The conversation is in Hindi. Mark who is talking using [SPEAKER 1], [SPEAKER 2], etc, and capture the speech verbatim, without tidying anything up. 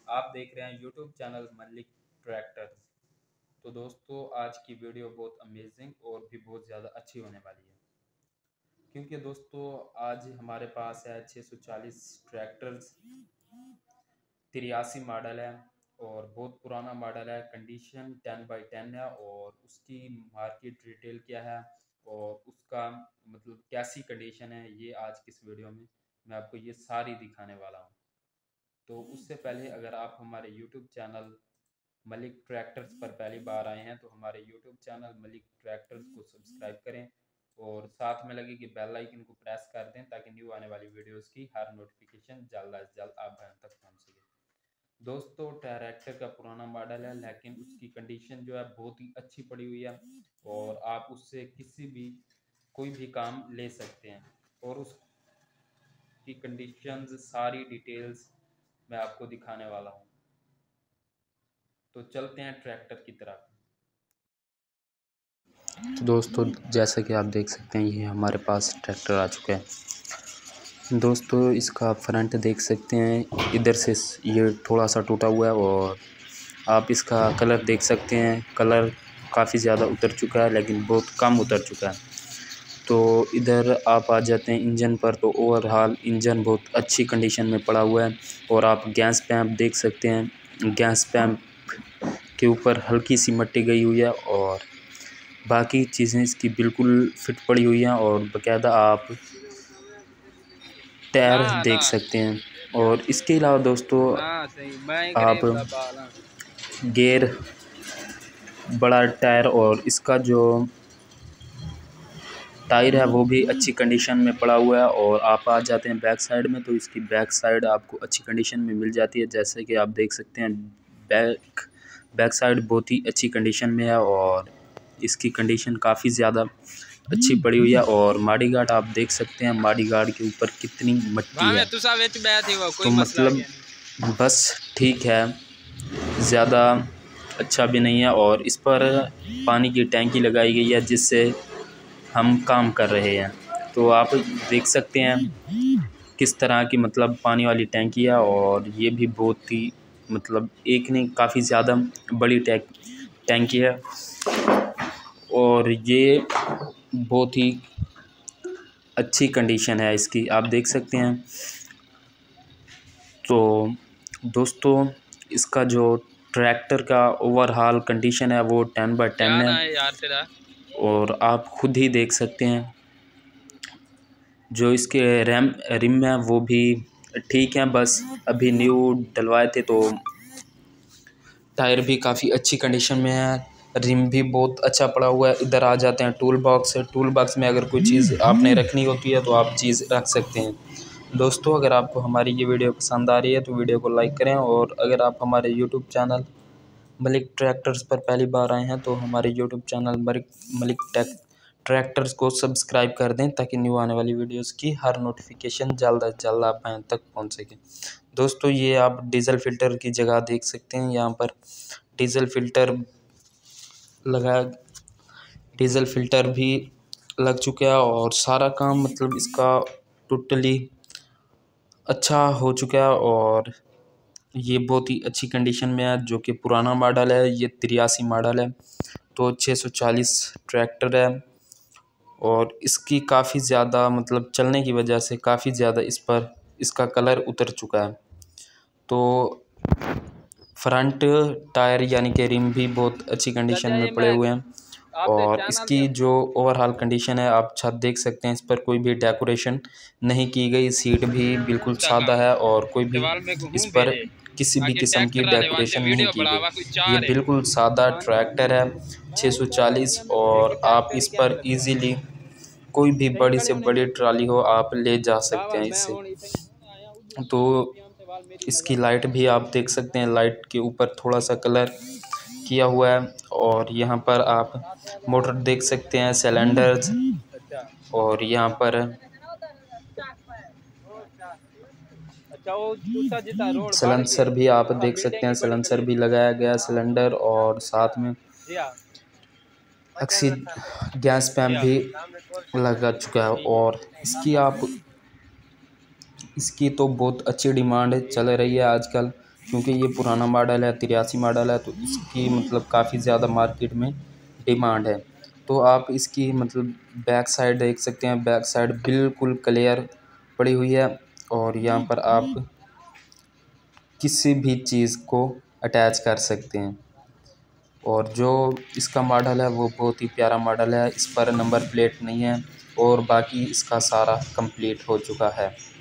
[SPEAKER 1] आप देख रहे हैं यूट्यूब चैनल मलिक ट्रैक्टर्स। तो दोस्तों, आज की वीडियो बहुत अमेजिंग और भी बहुत ज़्यादा अच्छी होने वाली है, क्योंकि दोस्तों आज हमारे पास है छः सौ चालीस ट्रैक्टर्स। तिरासी मॉडल है और बहुत पुराना मॉडल है। कंडीशन टेन बाई टेन है और उसकी मार्केट रिटेल क्या है और उसका मतलब कैसी कंडीशन है, ये आज की इस वीडियो में मैं आपको ये सारी दिखाने वाला हूँ। तो उससे पहले अगर आप हमारे यूट्यूब चैनल मलिक ट्रैक्टर्स पर पहली बार आए हैं तो हमारे यूट्यूब चैनल मलिक ट्रैक्टर्स को सब्सक्राइब करें और साथ में लगे कि बेल आइकन को प्रेस कर दें ताकि न्यू आने वाली वीडियोस की हर नोटिफिकेशन जल्द अज जल्द आप तक पहुंच सके। दोस्तों, ट्रैक्टर का पुराना मॉडल है लेकिन उसकी कंडीशन जो है बहुत ही अच्छी पड़ी हुई है और आप उससे किसी भी कोई भी काम ले सकते हैं और उसकी कंडीशंस सारी डिटेल्स मैं आपको दिखाने वाला हूँ। तो चलते हैं ट्रैक्टर की तरफ।
[SPEAKER 2] तो दोस्तों, जैसा कि आप देख सकते हैं ये हमारे पास ट्रैक्टर आ चुका है। दोस्तों, इसका फ्रंट देख सकते हैं, इधर से ये थोड़ा सा टूटा हुआ है और आप इसका कलर देख सकते हैं। कलर काफ़ी ज़्यादा उतर चुका है लेकिन बहुत कम उतर चुका है। तो इधर आप आ जाते हैं इंजन पर, तो ओवरऑल इंजन बहुत अच्छी कंडीशन में पड़ा हुआ है और आप गैस पैम्प देख सकते हैं। गैस पैम्प के ऊपर हल्की सी मट्टी गई हुई है और बाकी चीज़ें इसकी बिल्कुल फिट पड़ी हुई हैं और बाकायदा आप टायर देख सकते हैं। और इसके अलावा दोस्तों आप गियर, बड़ा टायर और इसका जो टायर है वो भी अच्छी कंडीशन में पड़ा हुआ है। और आप आ जाते हैं बैक साइड में, तो इसकी बैक साइड आपको अच्छी कंडीशन में मिल जाती है। जैसे कि आप देख सकते हैं बैक बैक साइड बहुत ही अच्छी कंडीशन में है और इसकी कंडीशन काफ़ी ज़्यादा अच्छी पड़ी हुई है। और माड़ी गार्ड आप देख सकते हैं, माड़ी गार्ड के ऊपर कितनी मट्टी है। तो मतलब बस ठीक है, ज़्यादा अच्छा भी नहीं है। और इस पर पानी की टैंकी लगाई गई है जिससे हम काम कर रहे हैं। तो आप देख सकते हैं किस तरह की मतलब पानी वाली टैंकी है और ये भी बहुत ही मतलब एक नहीं काफ़ी ज़्यादा बड़ी टैंक टैंकी है और ये बहुत ही अच्छी कंडीशन है इसकी, आप देख सकते हैं। तो दोस्तों, इसका जो ट्रैक्टर का ओवरऑल कंडीशन है वो टेन बाई टेन है और आप खुद ही देख सकते हैं। जो इसके रैम रिम है वो भी ठीक है, बस अभी न्यू डलवाए थे तो टायर भी काफ़ी अच्छी कंडीशन में है। रिम भी बहुत अच्छा पड़ा हुआ है। इधर आ जाते हैं टूल बॉक्स है। टूल बॉक्स में अगर कोई चीज़ आपने रखनी होती है तो आप चीज़ रख सकते हैं। दोस्तों, अगर आपको हमारी ये वीडियो पसंद आ रही है तो वीडियो को लाइक करें और अगर आप हमारे यूट्यूब चैनल मलिक ट्रैक्टर्स पर पहली बार आए हैं तो हमारे YouTube channel Malik Malik tech tractors को सब्सक्राइब कर दें ताकि न्यू आने वाली वीडियोस की हर नोटिफिकेशन जल्द अज जल्द आप तक पहुंच सके। दोस्तों, ये आप डीजल फिल्टर की जगह देख सकते हैं। यहाँ पर डीजल फिल्टर लगा डीजल फिल्टर भी लग चुका है और सारा काम मतलब इसका टोटली अच्छा हो चुका है और ये बहुत ही अच्छी कंडीशन में है। जो कि पुराना मॉडल है, ये तिरासी मॉडल है। तो छः सौ चालीस ट्रैक्टर है और इसकी काफ़ी ज़्यादा मतलब चलने की वजह से काफ़ी ज़्यादा इस पर इसका कलर उतर चुका है। तो फ्रंट टायर यानी कि रिम भी बहुत अच्छी कंडीशन में पड़े हुए हैं और इसकी जो ओवरऑल कंडीशन है आप छत देख सकते हैं। इस पर कोई भी डेकोरेशन नहीं की गई। सीट भी बिल्कुल सादा है और कोई भी इस पर किसी भी किस्म की डेकोरेशन नहीं की गई। ये बिल्कुल सादा ट्रैक्टर है छः सौ चालीस और आप इस पर इजीली कोई भी बड़ी से बड़ी ट्राली हो आप ले जा सकते हैं इससे। तो इसकी लाइट भी आप देख सकते हैं, लाइट के ऊपर थोड़ा सा कलर किया हुआ है और यहाँ पर आप मोटर देख सकते हैं, सिलेंडर्स और यहाँ पर सिलेंसर भी आप देख सकते हैं। सिलेंसर भी लगाया गया सिलेंडर और साथ में ऑक्सी गैस पैम्प भी लगा चुका है और इसकी आप इसकी तो बहुत अच्छी डिमांड चल रही है आजकल। क्योंकि ये पुराना मॉडल है, तिरासी मॉडल है, तो इसकी मतलब काफ़ी ज़्यादा मार्केट में डिमांड है। तो आप इसकी मतलब बैक साइड देख सकते हैं, बैक साइड बिल्कुल क्लियर पड़ी हुई है और यहाँ पर आप किसी भी चीज़ को अटैच कर सकते हैं। और जो इसका मॉडल है वो बहुत ही प्यारा मॉडल है, इस पर नंबर प्लेट नहीं है और बाकी इसका सारा कंप्लीट हो चुका है।